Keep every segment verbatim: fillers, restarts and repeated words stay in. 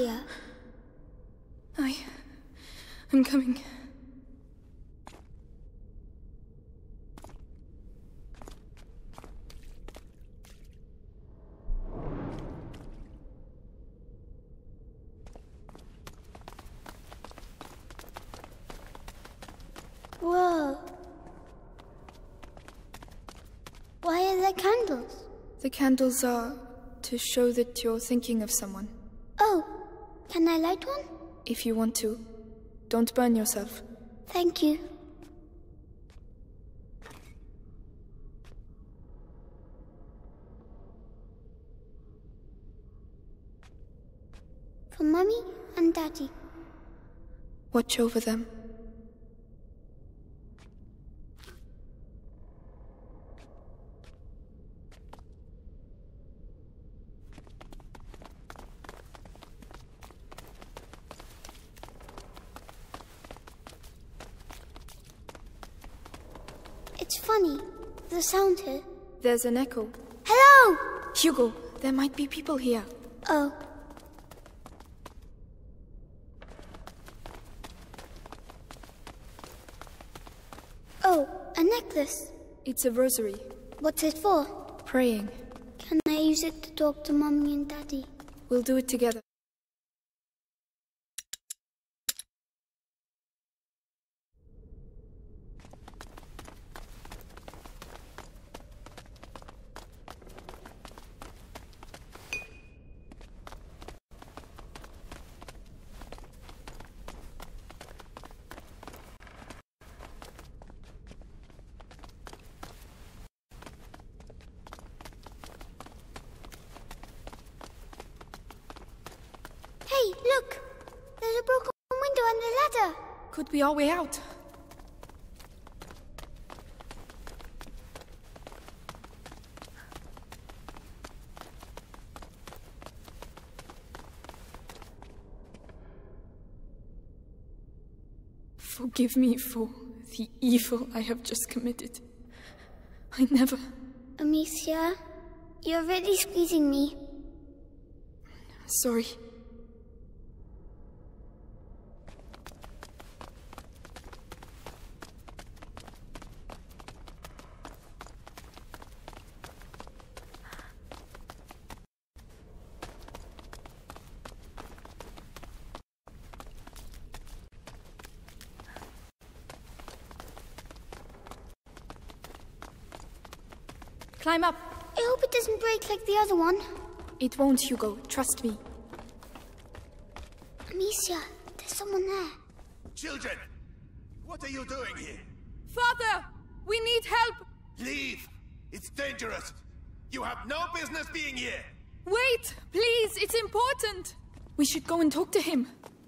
Amicia. I... I'm coming. Whoa. Why are there candles? The candles are to show that you're thinking of someone. Oh, can I light one? If you want to. Don't burn yourself. Thank you. For Mummy and Daddy. Watch over them. It's funny, the sound here. There's an echo. Hello! Hugo, there might be people here. Oh. Oh, a necklace. It's a rosary. What's it for? Praying. Can I use it to talk to Mommy and Daddy? We'll do it together. Hey, look! There's a broken window and a ladder. Could be our way out. Forgive me for the evil I have just committed. I never... Amicia, you're really squeezing me. Sorry. Climb up. I hope it doesn't break like the other one. It won't, Hugo. Trust me. Amicia, there's someone there. Children! What are you doing here? Father! We need help! Leave! It's dangerous! You have no business being here! Wait! Please! It's important! We should go and talk to him.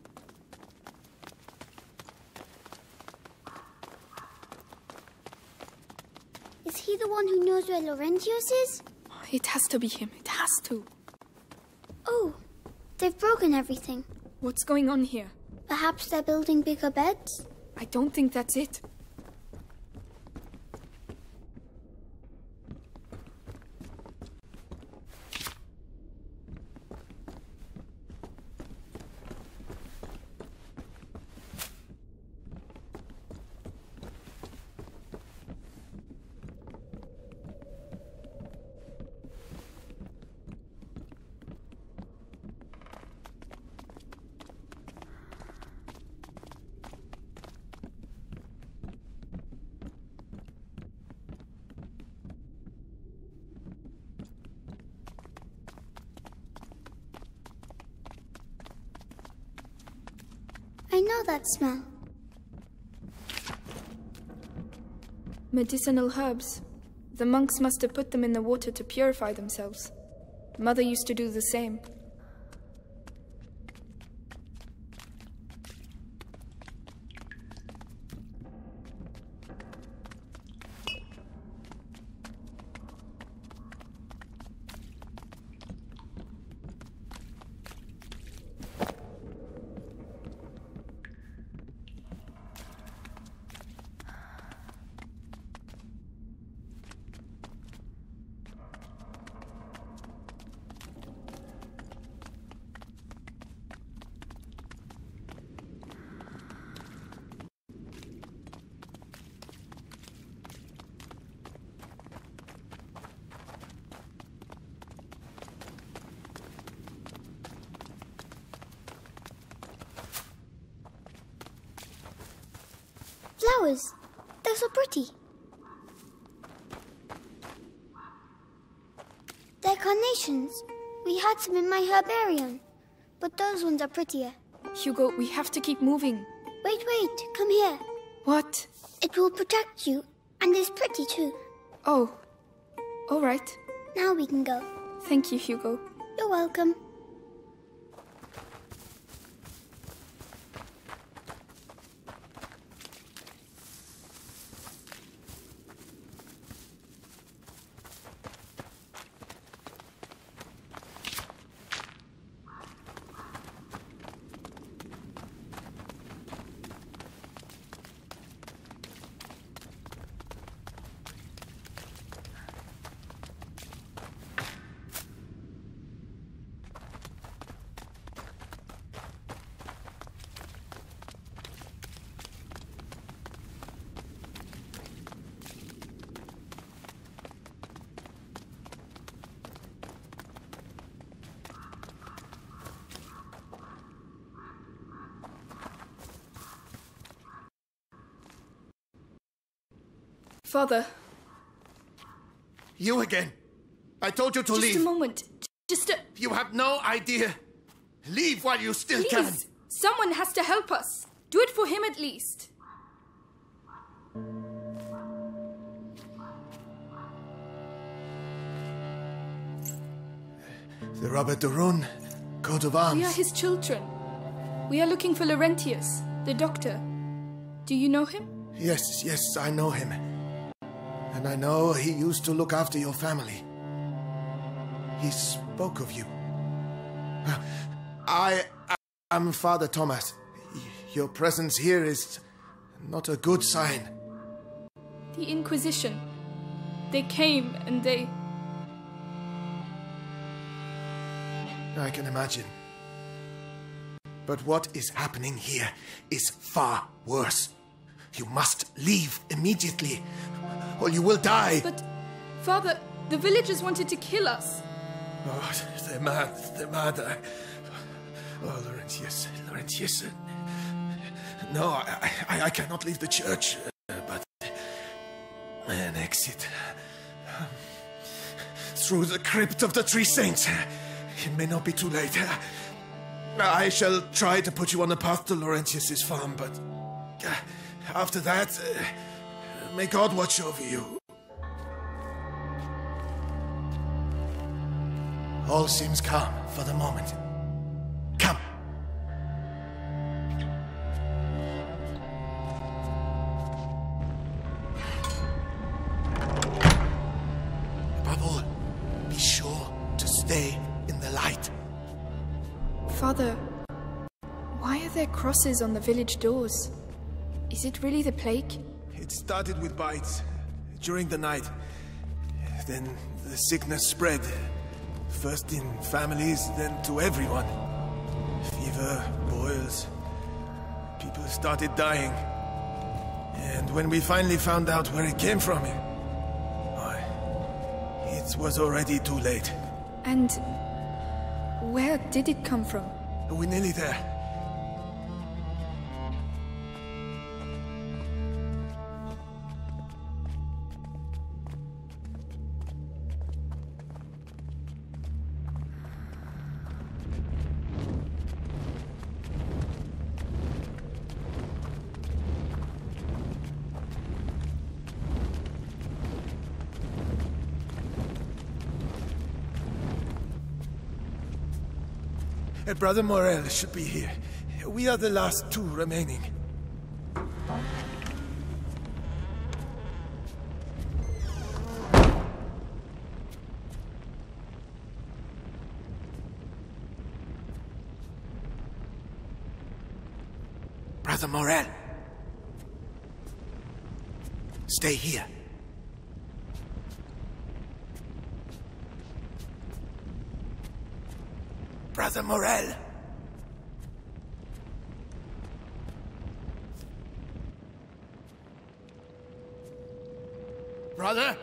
Is he the one who knows where Laurentius is? It has to be him. It has to. Oh, they've broken everything. What's going on here? Perhaps they're building bigger beds? I don't think that's it. I know that smell. Medicinal herbs. The monks must have put them in the water to purify themselves. Mother used to do the same. flowers. They're so pretty. They're carnations. We had some in my herbarium, but those ones are prettier. Hugo, we have to keep moving. Wait, wait, come here. What? It will protect you, and it's pretty too. Oh, all right. Now we can go. Thank you, Hugo. You're welcome. Father. You again. I told you to Just leave. Just a moment. Just a... You have no idea. Leave while you still Please. can. Someone has to help us. Do it for him at least. The Robert de Rune, coat of arms. We are his children. We are looking for Laurentius, the doctor. Do you know him? Yes, yes, I know him. And I know he used to look after your family. He spoke of you. I am Father Thomas. Your presence here is not a good sign. The Inquisition. They came and they... I can imagine. But what is happening here is far worse. You must leave immediately, or you will die. But, Father, the villagers wanted to kill us. Oh, they're mad, they're mad. I... Oh, Laurentius, Laurentius. No, I, I, I cannot leave the church, but an exit through the crypt of the Three Saints. It may not be too late. I shall try to put you on the path to Laurentius's farm, but after that, uh, may God watch over you. All seems calm for the moment. Come. Above all, be sure to stay in the light. Father, why are there crosses on the village doors? Is it really the plague? It started with bites during the night. Then the sickness spread. First in families, then to everyone. Fever, boils. People started dying. And when we finally found out where it came from, why, it was already too late. And where did it come from? We're nearly there. Brother Morel should be here. We are the last two remaining. Brother Morel. Stay here. Brother Morel. Brother?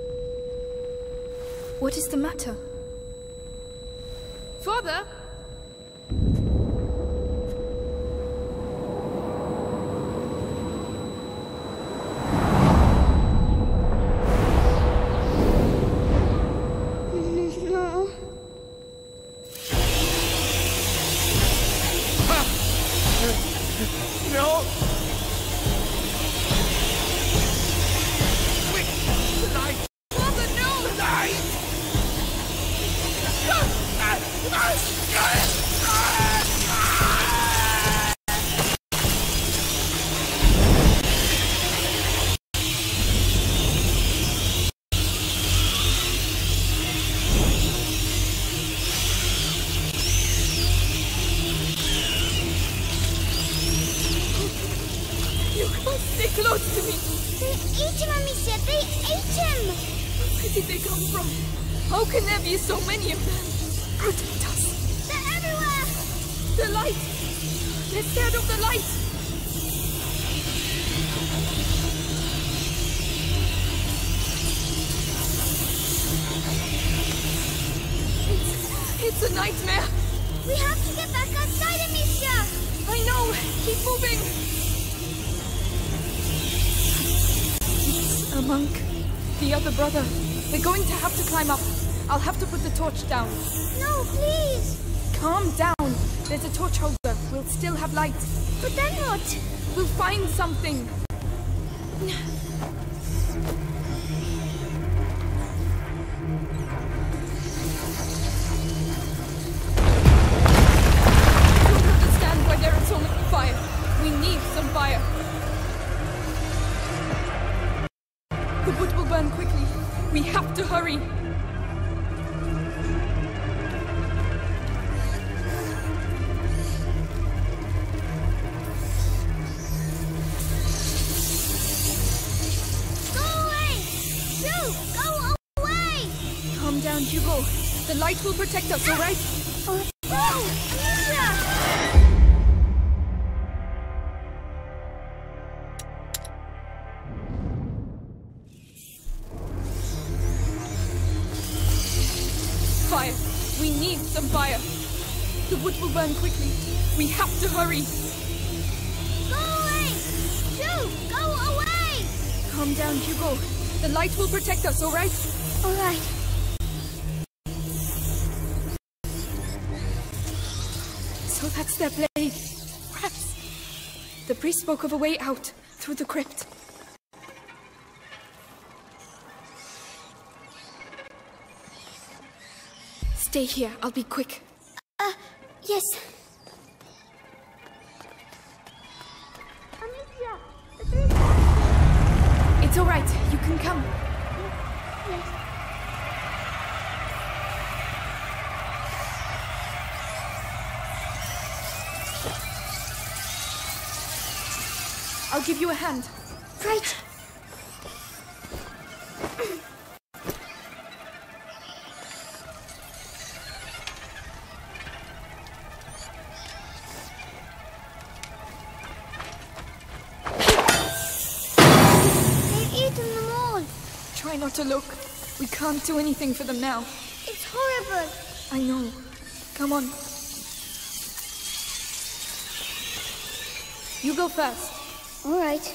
What is the matter? Father? close to me! They ate him, Amicia! They ate him! Where did they come from? How can there be so many of them? Protect us! They're everywhere! The light! They're scared of the light! It's, it's a nightmare! We have to get back outside, Amicia! I know! Keep moving! It's a monk. The other brother. We're going to have to climb up. I'll have to put the torch down. No, please! Calm down. There's a torch holder. We'll still have light. But then what? We'll find something. I don't understand why there is so much fire. We need some fire. The wood will burn quickly. We have to hurry. Calm down, Hugo. The light will protect us, all right? Oh, oh, Amicia! Fire. We need some fire. The wood will burn quickly. We have to hurry. Go away! Shoo! Go away! Calm down, Hugo. The light will protect us, all right? All right. So that's their plague. Rats. The priest spoke of a way out, through the crypt. Stay here, I'll be quick. Uh, yes. It's all right, you can come. Yes. I'll give you a hand. Right. They've eaten them all. Try not to look. We can't do anything for them now. It's horrible. I know. Come on. You go first. All right.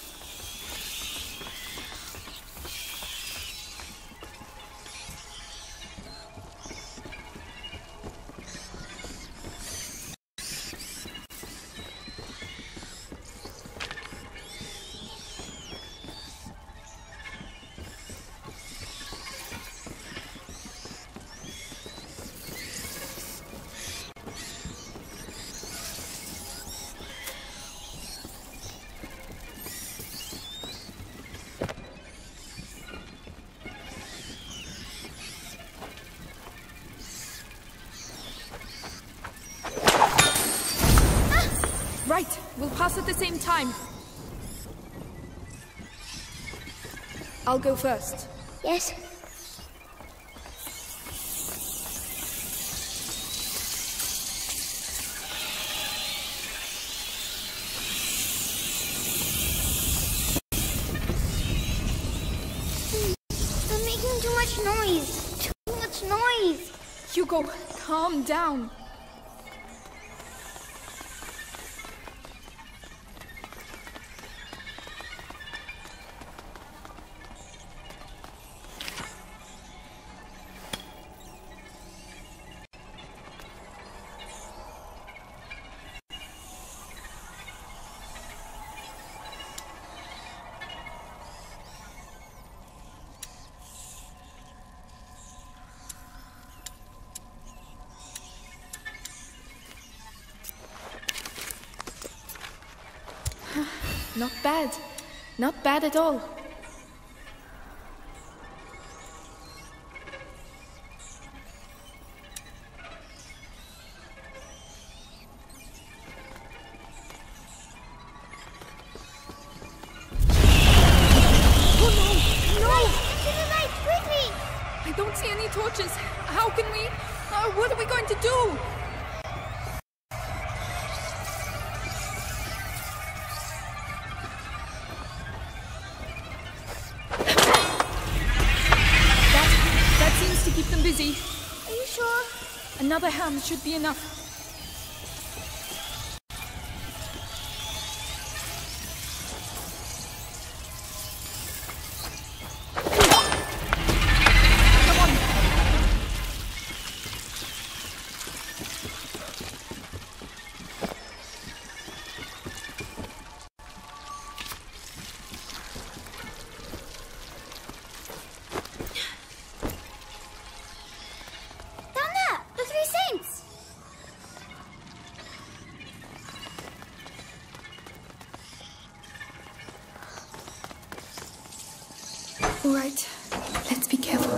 Right, we'll pass at the same time. I'll go first. Yes. I'm making too much noise. Too much noise. Hugo, calm down. Not bad. Not bad at all. any torches. How can we... Uh, what are we going to do? That... that seems to keep them busy. Are you sure? Another hand should be enough. All right, let's be careful.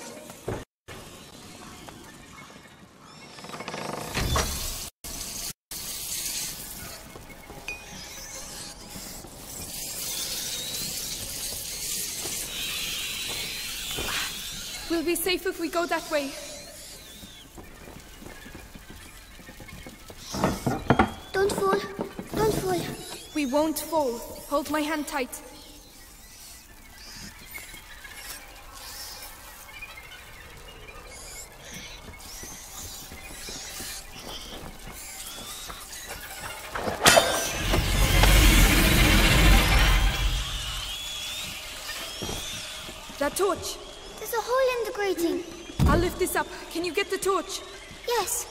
We'll be safe if we go that way. Don't fall. Don't fall. We won't fall. Hold my hand tight. That torch! There's a hole in the grating. I'll lift this up. Can you get the torch? Yes.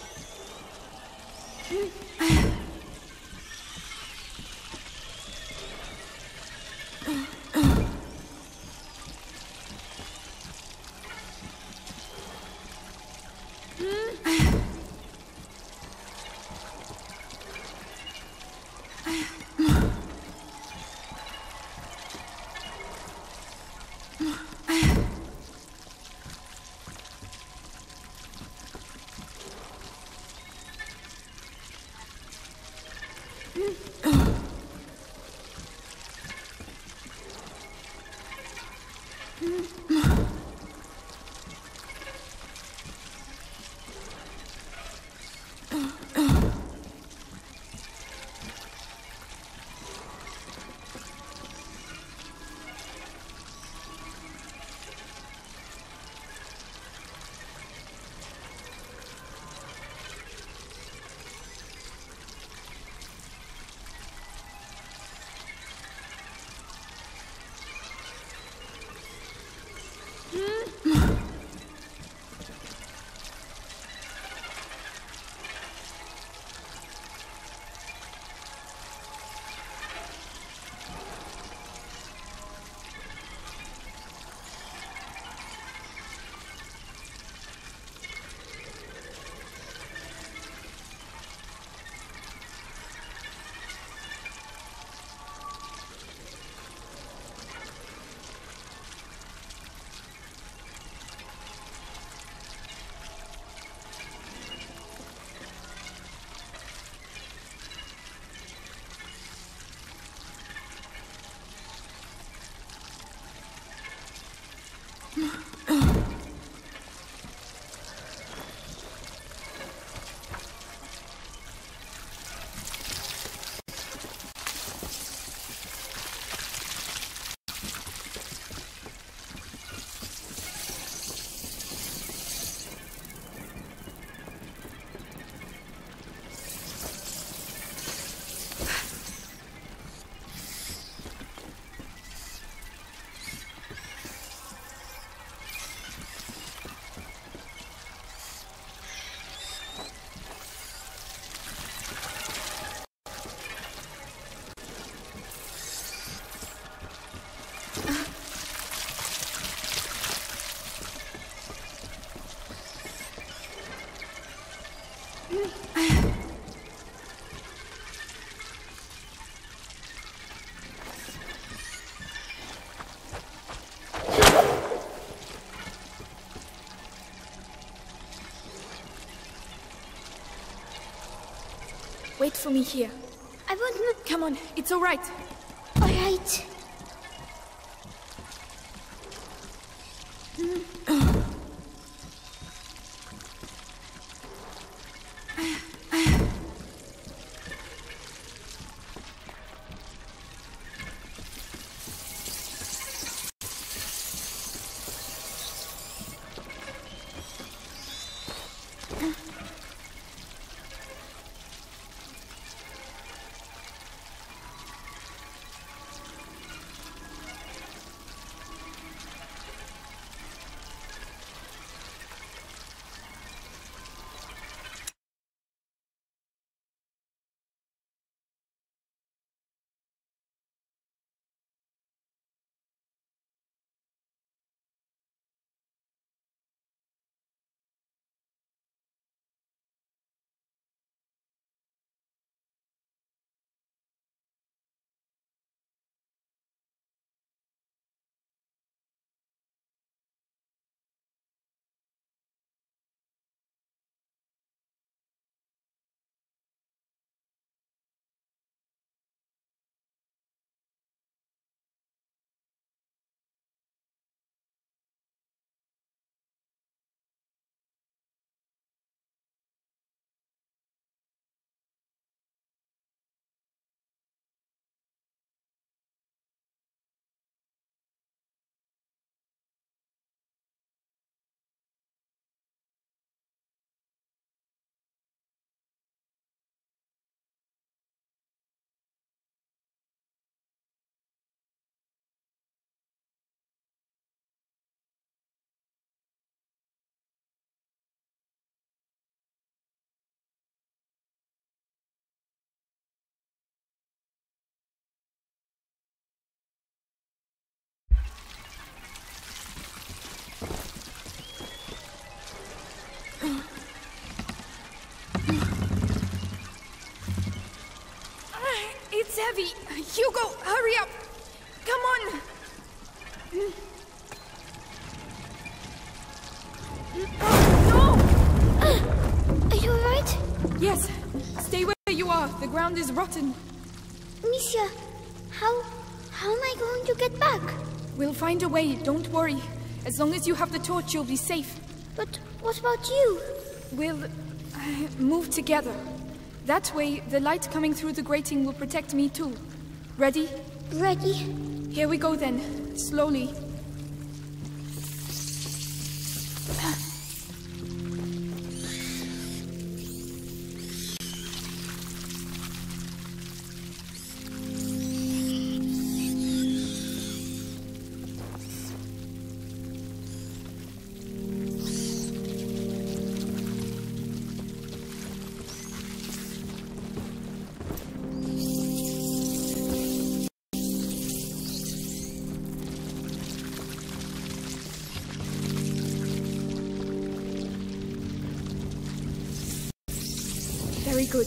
Wait for me here. I won't move. Come on, it's all right. All right. It's heavy. Hugo, hurry up. Come on. No! Uh, are you alright? Yes. Stay where you are. The ground is rotten. Amicia, how... how am I going to get back? We'll find a way. Don't worry. As long as you have the torch, you'll be safe. But what about you? We'll... Uh, move together. That way, the light coming through the grating will protect me too. Ready? Ready. Here we go then. Slowly. Very good.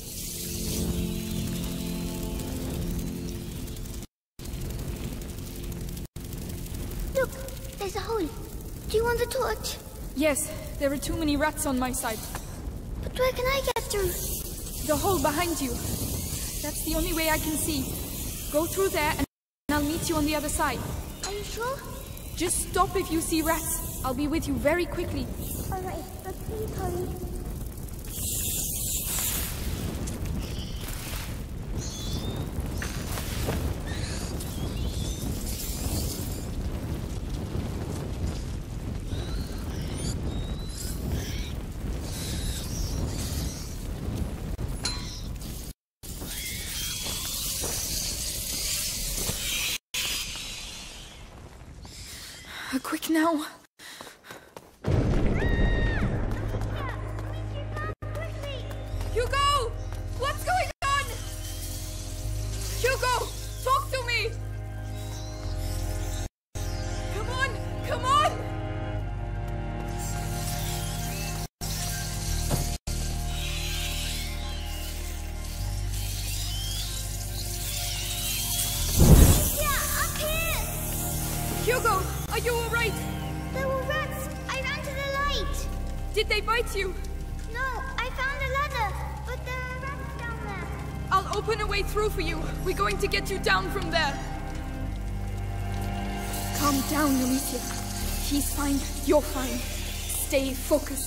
Look, there's a hole. Do you want the torch? Yes, there are too many rats on my side. But where can I get through? The hole behind you. That's the only way I can see. Go through there and I'll meet you on the other side. Are you sure? Just stop if you see rats. I'll be with you very quickly. Alright, but please hurry. Quick now. Hugo! What's going on? Hugo! Talk to me! Come on! Come on! Yeah, up here! Hugo! Are you alright? There were rats. I ran to the light. Did they bite you? No, I found a ladder, but there are rats down there. I'll open a way through for you. We're going to get you down from there. Calm down, Amicia. He's fine. You're fine. Stay focused.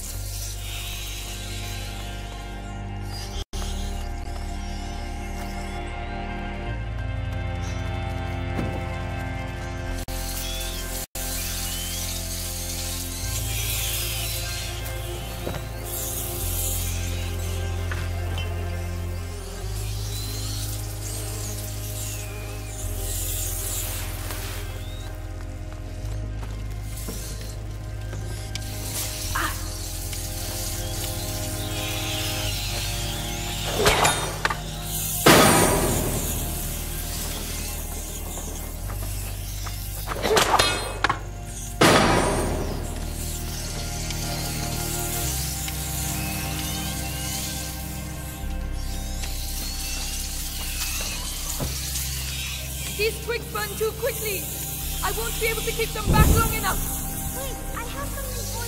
These twigs burn too quickly. I won't be able to keep them back long enough. Wait, I have something for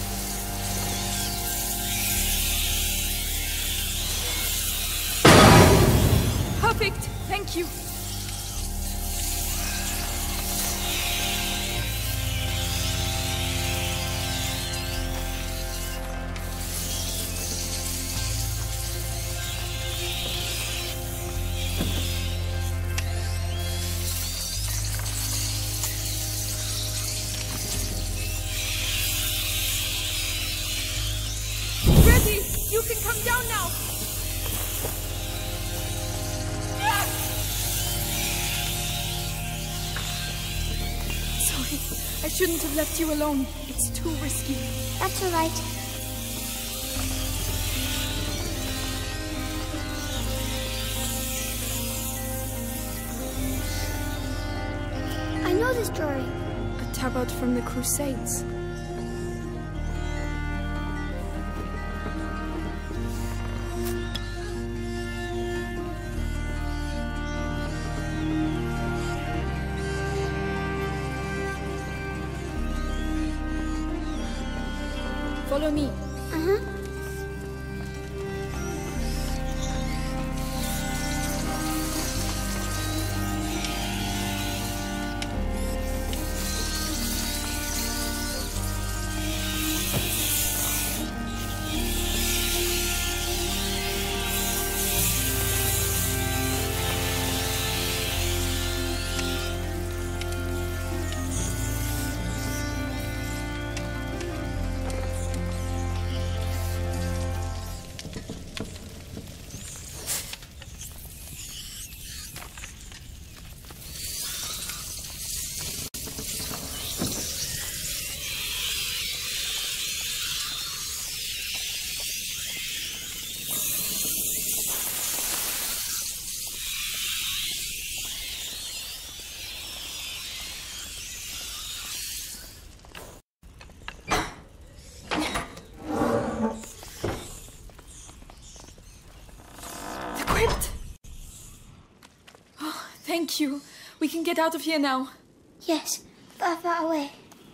you. Perfect. Thank you. You can come down now! Sorry, I shouldn't have left you alone. It's too risky. That's all right. I know this drawing. A tabard from the Crusades. Follow me. Uh-huh. Thank you. We can get out of here now. Yes, far, far away.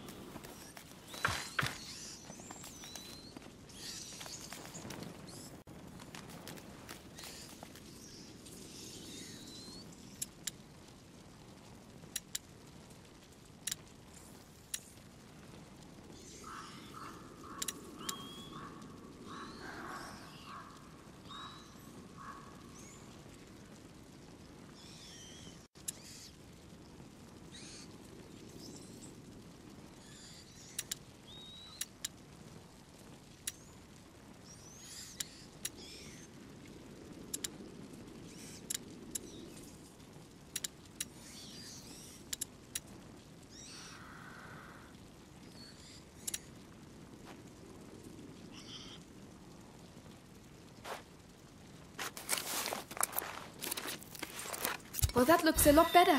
Well, that looks a lot better.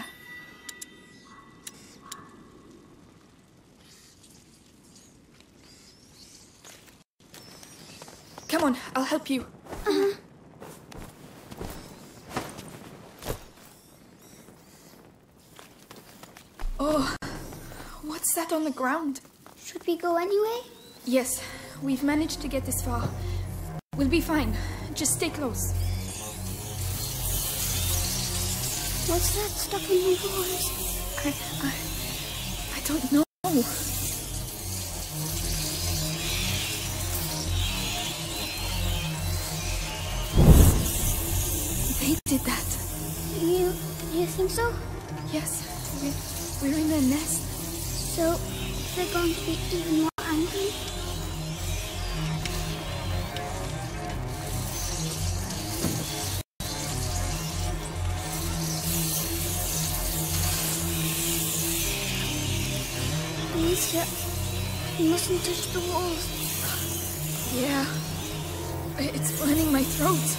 Come on, I'll help you. Uh-huh. Oh, what's that on the ground? Should we go anyway? Yes, we've managed to get this far. We'll be fine. Just stay close. What's that stuck in the walls? I... I... I don't know. They did that. You... you think so? Yes, we're, we're in their nest. So, they're going to be even more angry? Amicia, you mustn't touch the walls. Yeah. It's burning my throat.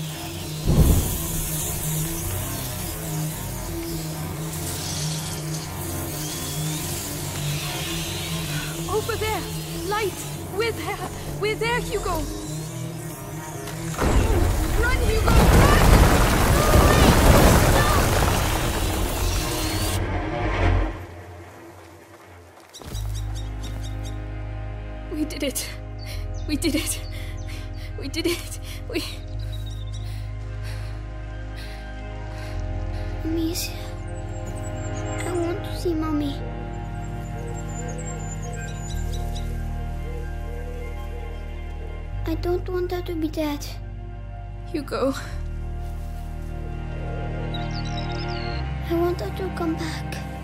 Over there! Light! We're there! We're there, Hugo! Run, Hugo! Run! We did it. We did it. We did it. We... Amicia, I want to see Mommy. I don't want her to be dead. Hugo. I want her to come back.